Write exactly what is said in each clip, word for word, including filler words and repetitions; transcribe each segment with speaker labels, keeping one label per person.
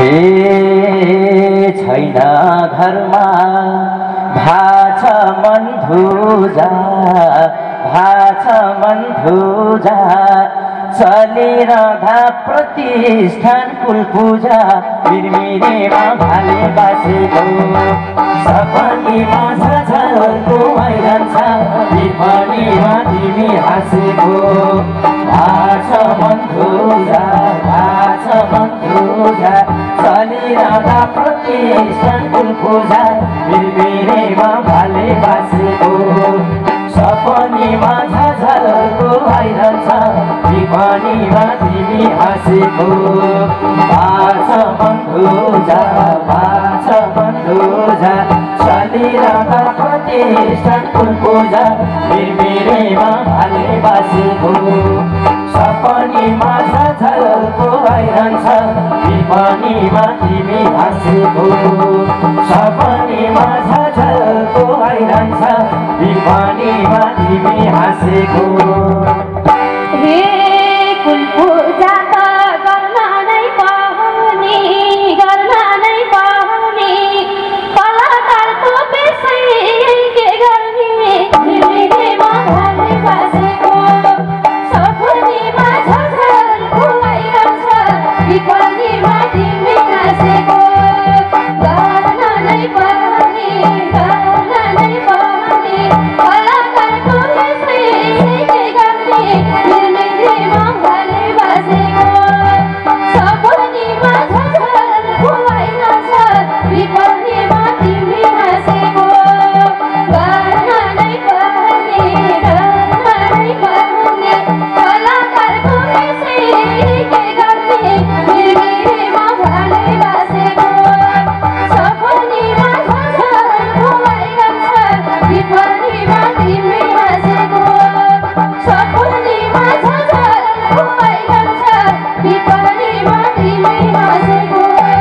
Speaker 1: हे छैन घरमा भाछ मन धुजा भाछ मन धुजा चलिरहँदा प्रतिष्ठान कुल पूजा मिरमिरेमा भाले बासेको सपनीमा झझलको आइरहन्छ विपनीमा तिमी हाँसेको भाछ मन धुजा भाछ मन धुजा चलिरहँदा प्रतिष्ठान कुल पूजा मिरमिरेमा भाले बासेको सपनीमा झझलको आइरहन्छ विपनीमा तिमी हाँसेको भाछ मन धुजा भाछ मन धुजा चलिरहँदा प्रतिष्ठान कुल पूजा मिरमिरेमा भाले बासेको सपनीमा झझलको आइरहन्छ विपनीमा तिमी हाँसेको सपनीमा झझलको आइरहन्छ विपनीमा तिमी हाँसेको
Speaker 2: हे कुल पूजा त गर्न नै पाउने गर्न नै पाउने कलाकारको पेसै के गर्ने मिरमिरेमा भाले बासेको सपनीमा झझलको आइरहन्छ विपनीमा तिमी हाँसेको गर्न नै पाउने गर्न नै पाउने कलाकारको पेसै के गर्ने मिरमिरेमा भाले बासेको सपनीमा झझलको आइरहन्छ विपनीमा तिमी हाँसेको गर्न नै पाउने गर्न नै पाउने कलाकारको पेसै के गर्ने मिरमिरेमा भाले बासेको सपनीमा झझलको आइरहन्छ विपनीमा तिमी हाँसेको सपनीमा झझलको आइरहन्छ विपनीमा तिमी हाँसेको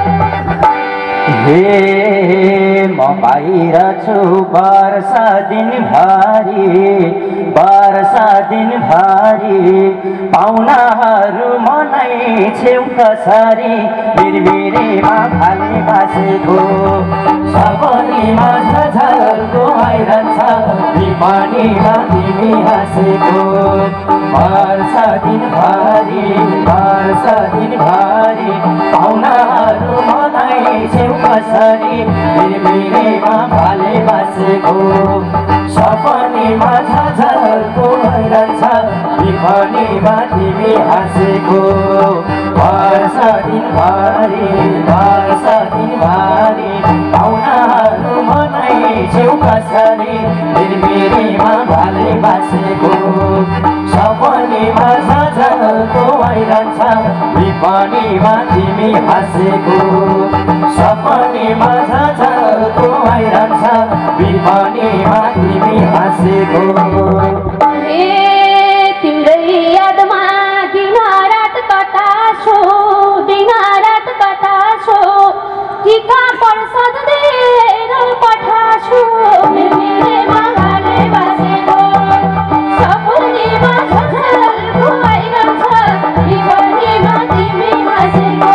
Speaker 1: हे म बाहिर छु वर्षा दिनभरि वर्षा दिनभरि पाहुनाहरू मनै छेउ कसरी मिरमिरेमा भाले बासेको सपनीमा झझलको आइरहन्छ विपनीमा तिमी हाँसेको वर्षा दिनभरि वर्षा दिनभरि पाहुनाहरू मनै छेउ कसरी मिरमिरेमा भाले बासेको सपनीमा झझलको आइरहन्छ विपनीमा तिमी हाँसेको वर्षा दिनभरि वर्षा दिनभरि पाहुनाहरू मनै छेउ कसरी मिरमिरेमा भाले बासेको सपनीमा झझलको आइरहन्छ विपनीमा तिमी हाँसेको सपनीमा झझलको आइरहन्छ विपनीमा तिमी हाँसेको
Speaker 2: हे तिम्रै यादमा दिनरात कता छु दिनरात कता छु टीका प्रसाद दिएर पठाछु मिरमिरेमा भाले बासेको सपनीमा झझलको आइरहन्छ विपनीमा तिमी हाँसेको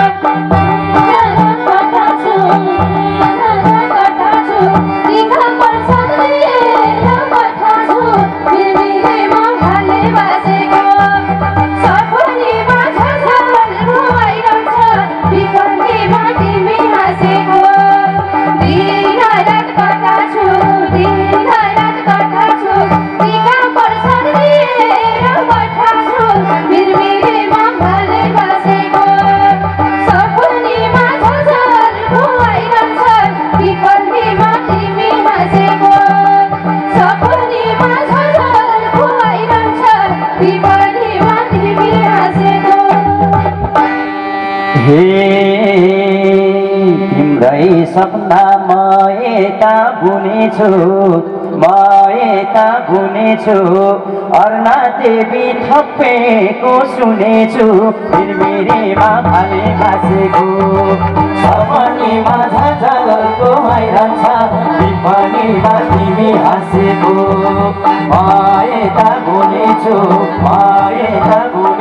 Speaker 2: कटाछु कटाछु टीका प्रसाद दिएर पठाछु मिरमिरेमा भाले बासेको सपनीमा झझलको आइरहन्छ विपनीमा तिमी हाँसेको दिनरात कटाछु दिनरात कटाछु टीका प्रसाद दिएर पठाछु मिरमिरेमा भाले बासेको सपनीमा झझलको आइरहन्छ विपनीमा तिमी हाँसेको सपनीमा झझलको आइरहन्छ विपनीमा तिमी हाँसेको
Speaker 1: हे तिम्रै सपना म यता बुनेछु म यता बुनेछु अर्ना देवी थपेको सुनेछु मिरमिरेमा भाले बासेको सपनीमा झझलको आइरहन्छ विपनीमा तिमी हाँसेको म यता बुनेछु म यता बुनेछु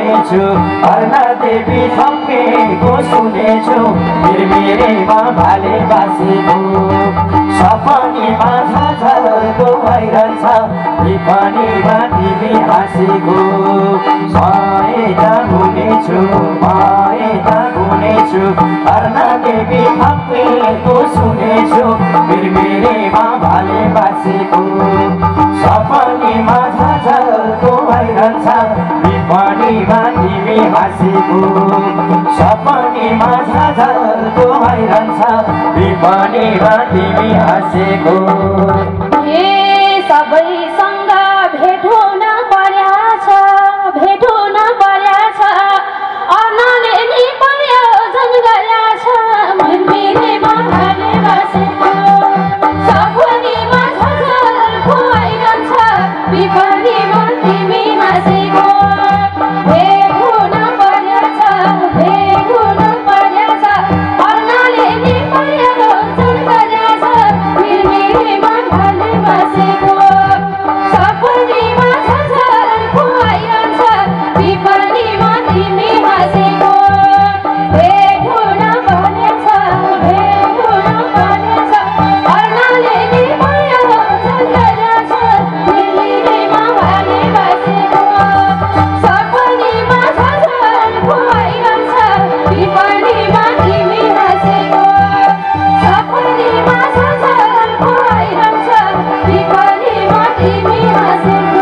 Speaker 1: सुनेछु अर्ना देवी थपेको सुनेछु मिरमिरेमा भाले बासेको सपनीमा झलको भइरहन्छ विपनीमा तिमी हाँसेको सहायता हुनेछु मायता हुनेछु अर्ना देवी थपेको सुनेछु मिरमिरेमा भाले बासेको सपनीमा झलको भइरहन्छ विपनीमा तिमी हाँसेको सपनीमा झलको भइरहन्छ विपनीमा तिमी हाँसेको
Speaker 2: हे सबैसँग भेट हुन पर्याछ भेट हुन पर्याछ अर्नाले नि प्रयोजन गर्याछ मिरमिरेमा भाले बासेको सपनीमा झलको भइरहन्छ विपनीमा तिमी हाँसेको भेट हुन पर्याछ भेट हुन पर्याछ अर्नाले नि प्रयोजन गर्याछ मिरमिरेमा भाले बासेको सपनीमा झलको भइरहन्छ विपनीमा तिमी हाँसेको भेट हुन पर्याछ भेट हुन पर्याछ अर्नाले नि प्रयोजन गर्याछ मिरमिरेमा भाले बासेको सपनीमा झलको भइरहन्छ विपनीमा तिमी हाँसेको सपनीमा झलको भइरहन्छ विपनीमा तिमी हाँसेको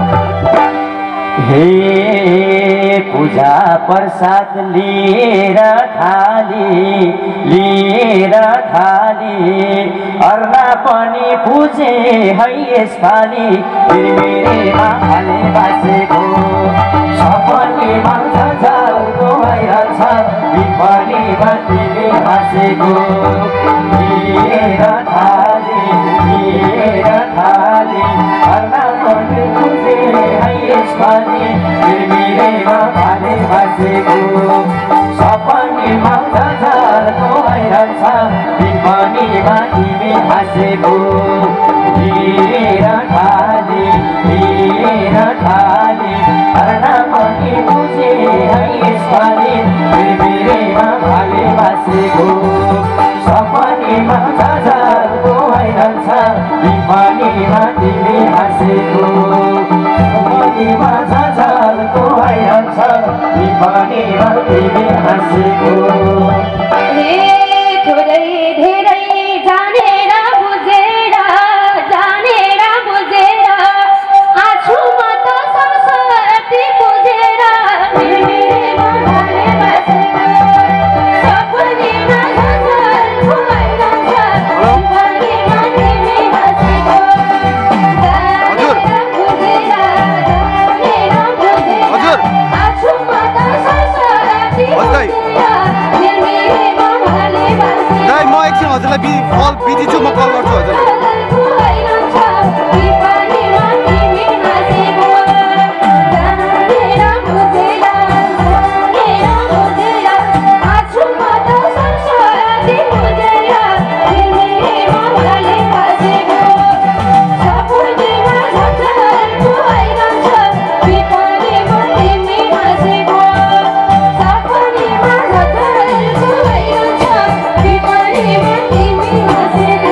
Speaker 1: हे पूजा प्रसाद लिएर थाली लिएर थाली अर्ना पनि पूजे है यसपालि मिरमिरेमा भाले बासेको सपनीमा झलको भइरहन्छ विपनीमा तिमी हाँसेको लिएर थाली लिएर थाली अर्ना पनि पूजे है यसपालि मिरमिरेमा भाले बासेको सपनीमा झलको भइरहन्छ विपनीमा तिमी हाँसेको लिएर थाली लिएर थाली अर्ना पनि पूजे है यसपालि मिरमिरेमा भाले बासेको सपनीमा झलको भइरहन्छ विपनीमा तिमी हाँसेको सपनीमा झलको भइरहन्छ विपनीमा तिमी हाँसेको
Speaker 2: हे थोरै धेरै जानेर बुझेर जानेर बुझेर आछु म त सरस्वती बुझेर मिरमिरेमा भाले बासेको सपनीमा झलको भइरहन्छ विपनीमा तिमी हाँसेको जानेर बुझेर जानेर बुझेर आछु म त सरस्वती बुझेर मिरमिरेमा भाले बासेको
Speaker 3: दाइ म एकछिन हजुरलाई बि कल बिजी छु म कल गर्छु हजुर
Speaker 2: झलको भइरहन्छ विपनीमा तिमी हाँसेको जानेर बुझेर जानेर बुझेर आछु म त सरस्वती बुझेर मिरमिरेमा भाले बासेको सपनीमा झलको भइरहन्छ विपनीमा तिमी हाँसेको सपनीमा झलको भइरहन्छ विपनीमा तिमी हाँसेको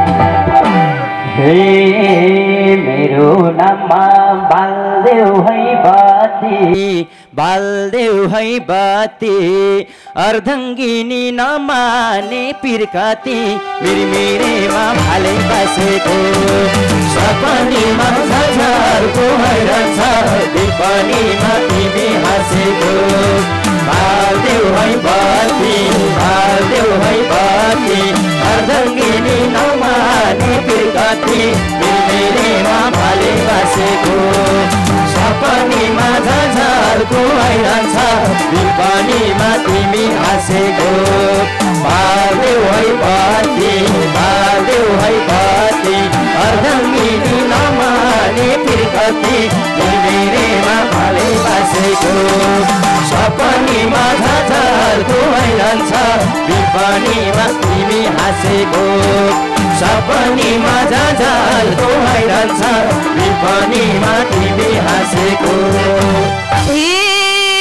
Speaker 1: हे मेरो नाममा बाल्देऊ है बाती बाल्देऊ है बाती अर्धङ्गिनी नमाने पिरकाती मिरमिरेमा भाले बासेको सपनीमा झलको भइरहन्छ विपनीमा तिमी हाँसेको बाल्देऊ है बाती बाल्देऊ है बाती अर्धङ्गिनी नमाने पिरकाती मिरमिरेमा भाले बासेको सपनीमा झलको भइरहन्छ विपनीमा तिमी हाँसेको बाल्देऊ है बाती बाल्देऊ है बाती अर्धङ्गिनी नमाने पिरकाती मिरमिरेमा भाले बासेको सपनीमा झलको भइरहन्छ विपनीमा तिमी हाँसेको सपनीमा झलको भइरहन्छ विपनीमा तिमी हाँसेको
Speaker 2: हे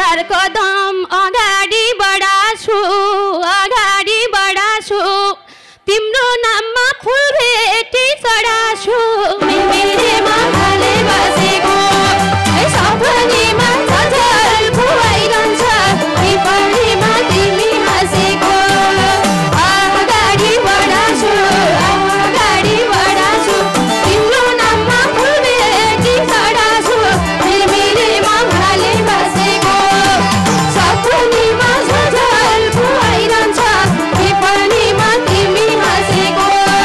Speaker 2: चार कदम अगाडि बढाछु अगाडि बढाछु तिम्रो नाममा फुल भेटी चढाछु मेरेमा भाले बसेको सपनीमा झझल खुवाइरहन्छ विपरीमा तिमी हाँसेको अगाडि बढाछु अगाडि बढाछु तिम्रो नाममा फुल भेटी चढाछु मेरेमा भाले बसेको सपनीमा झझल खुवाइरहन्छ विपरीमा तिमी हाँसेको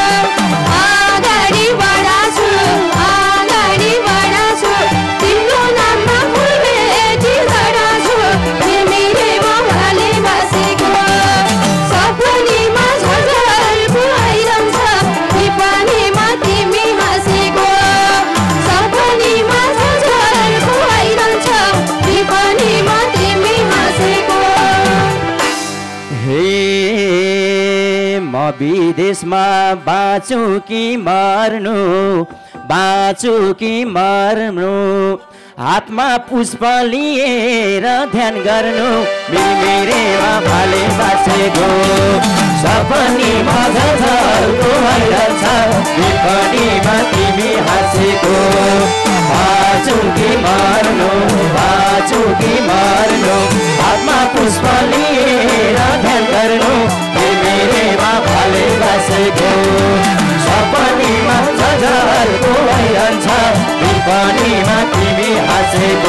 Speaker 2: अगाडि बढाछु अगाडि बढाछु तिम्रो नाममा फुल भेटी चढाछु मेरेमा भाले बसेको सपनीमा झझल खुवाइरहन्छ विपरीमा तिमी हाँसेको सपनीमा झझल खुवाइरहन्छ विपरीमा तिमी हाँसेको
Speaker 1: हे म विदेशमा बाँचु कि मर्नु बाँचु कि मर्नु हातमा पुष्प लिएर ध्यान गर्नु मेरेमा भाले बसेको सपनीमा झझलको भइरहन्छ विपरीमा तिमी हाँसेको बाँचु कि मर्नु बाँचु कि मर्नु हातमा पुष्प लिएर ध्यान गर्नु मेरेमा भाले बसेको सपनीमा झझलको भइरहन्छ विपरीमा तिमी हाँसेको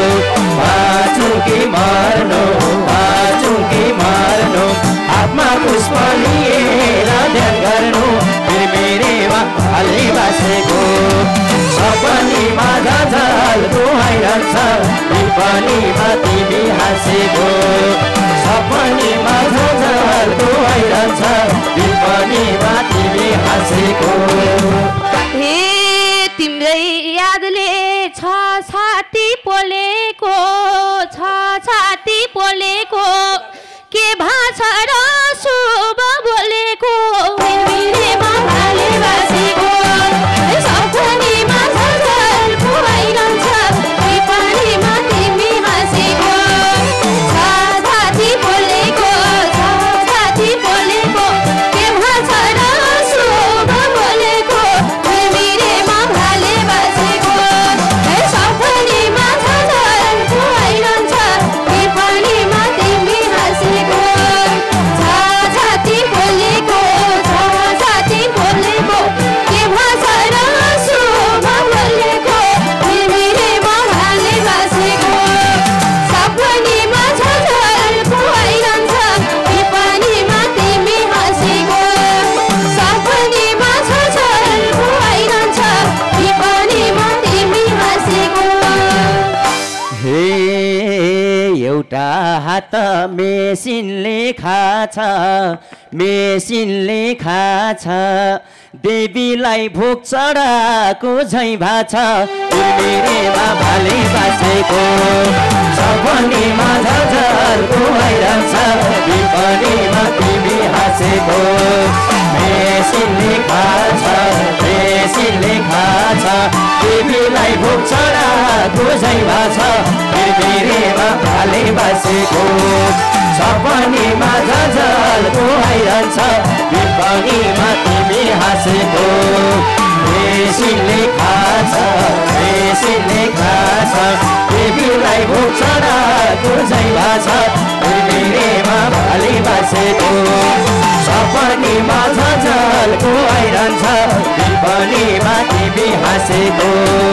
Speaker 1: बाँचु कि मर्नु बाँचु कि मर्नु हातमा पुष्प लिएर ध्यान गर्नु मेरेमा भाले बसेको सपनीमा झझलको भइरहन्छ विपरीमा तिमी हाँसेको सपनीमा झझलको भइरहन्छ विपरीमा तिमी हाँसेको
Speaker 2: हे तिम्रै यादले छ छाती पोलेको छ छाती पोलेको के भाषा र शुभ बोलेको मेरेमा भाले बसेको सपनीमा झझल खुवाइरहन्छ विपरीमा तिमी हाँसेको छ छाती पोलेको छ छाती पोलेको के भाषा र शुभ बोलेको मेरेमा भाले बसेको सपनीमा झझल खुवाइरहन्छ विपरीमा तिमी हाँसेको छ छाती पोलेको छ छाती पोलेको के भाषा र शुभ बोलेको मेरेमा भाले बसेको सपनीमा झझल खुवाइरहन्छ विपरीमा तिमी हाँसेको सपनीमा झझल खुवाइरहन्छ विपरीमा तिमी हाँसेको
Speaker 1: हे एउटा हात मेसिनले खाछ मेसिनले खाछ देवीलाई भोक चढाएको झै भाछ मेरेमा भाले बसेको सपनीमा झझलको भइरहन्छ विपरीमा तिमी हाँसेको मेसिनले खाछ मेसिनले खाछ देवीलाई भोक चढाएको झै भाछ मेरेमा भाले बसेको सपनीमा झझलको भइरहन्छ विपरीमा तिमी हाँसेको मेसिनले खाछ मेसिनले खाछ देवीलाई भोक चढाएको झै भाछ मेरेमा भाले बसेको सपनीमा झझलको भइरहन्छ विपरीमा तिमी हाँसेको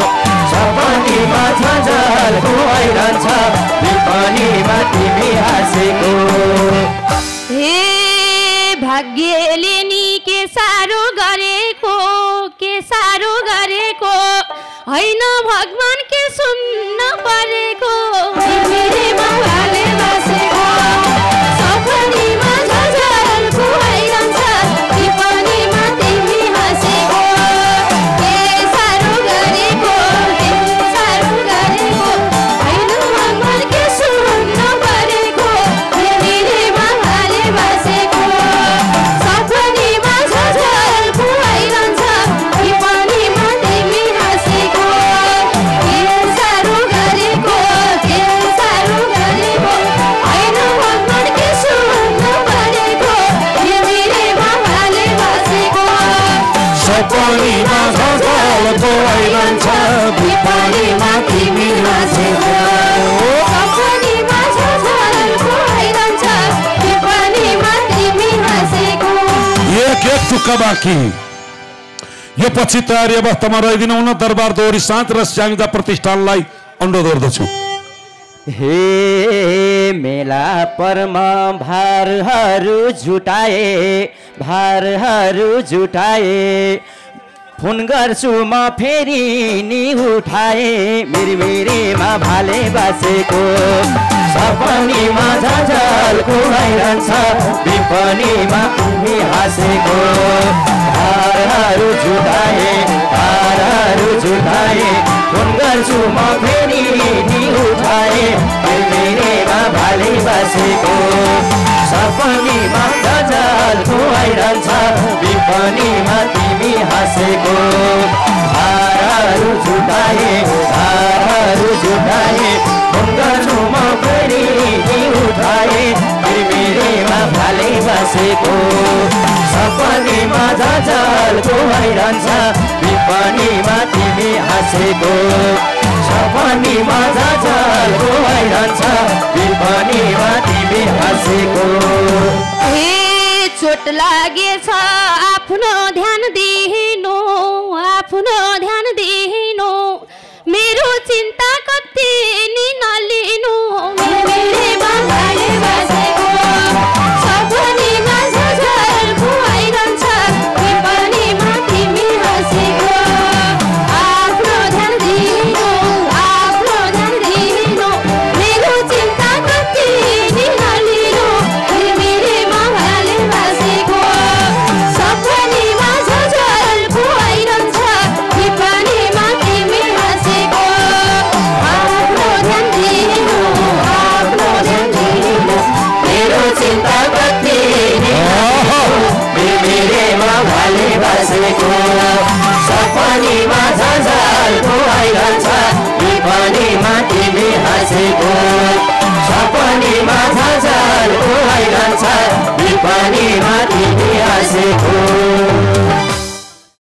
Speaker 1: सपनीमा झझलको भइरहन्छ विपरीमा तिमी हाँसेको
Speaker 2: हे भाग्यले नि के सारो गरेको के सारो गरेको होइन भगवान के सुन्न परेको मेरेमा भाले बसेको सपनीमा झझल खुवाइरहन्छ विपरीमा तिमी हाँसेको के सारो गरेको के सारो गरेको होइन भगवान के सुन्न परेको मेरेमा भाले बसेको सपनीमा झझल खुवाइरहन्छ विपरीमा तिमी हाँसेको के सारो गरेको के
Speaker 4: टुक्का बाँकी यो पछि तयारी अवस्थामा रहिदिनु हुन दरबार दोहोरी साँच र स्याङ्जा प्रतिष्ठानलाई अनुरोध गर्दछु।
Speaker 1: हे मेला परमा भारहरू जुटाए भारहरू जुटाए फोन गर्छु म फेरि नि उठाए मेरी मेरीमा भाले बासेको सपनीमा झझलको आइरहन्छ विपनीमा उमी हाँसेको भारहरू जुटाए भारहरू जुटाए फोन गर्छु म फेरि नि उठाए मेरी मेरीमा भाले बासेको सपनीमा झझलको आइरहन्छ विपनीमा तिमी हाँसेको भारहरू जुटाए भारहरू जुटाए फोन गर्छु म फेरि नि उठाए फेरि मेरेमा भाले बसेको सपनीमा झझलको आइरहन्छ विपनीमा तिमी हाँसेको सपनीमा झझलको आइरहन्छ विपनीमा तिमी हाँसेको।
Speaker 2: चोट लागेछ आफ्नो ध्यान दिनु आफ्नो ध्यान दिनु मेरो चिन्ता कति नि नलिनु मेरेमा भाले बसेको सपनीमा झझलको आइरहन्छ विपनीमा तिमी हाँसेको आफ्नो ध्यान दिनु आफ्नो ध्यान दिनु मेरो चिन्ता कति नि नलिनु मेरेमा भाले बसेको सपनीमा झझलको आइरहन्छ विपनीमा तिमी हाँसेको आफ्नो ध्यान दिनु आफ्नो ध्यान दिनु मेरो चिन्ता कति नि
Speaker 1: मेरेमा भाले बसेको सपनीमा झझलको आइरहन्छ विपनीमा तिमी हाँसेको सपनीमा झझलको आइरहन्छ विपनीमा तिमी हाँसेको।